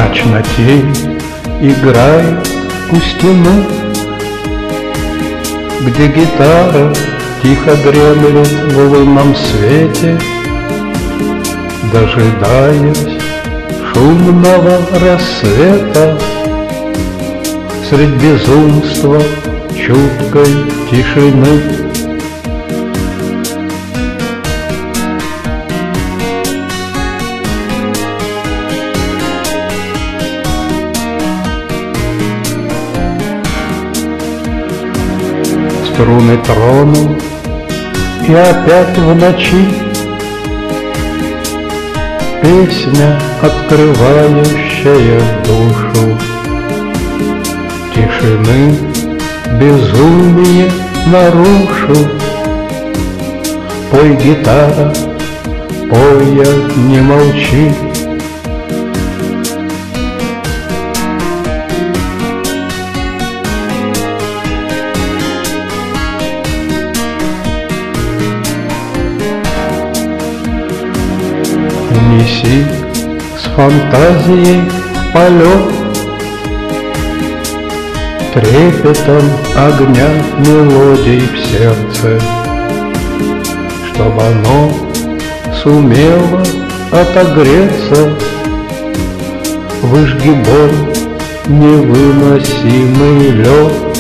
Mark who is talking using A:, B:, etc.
A: Мрачно тень играет у стены, где гитара тихо дремлет в лунном свете, дожидаясь шумного рассвета. Средь безумства чуткой тишины струны тронул, и опять в ночи песня, открывающая душу. Тишины безумие нарушил. Пой, гитара, пой, не молчи. Неси с фантазией в полет, трепетом огня мелодий в сердце, чтоб оно сумело отогреться. Выжги боль, невыносимый лед.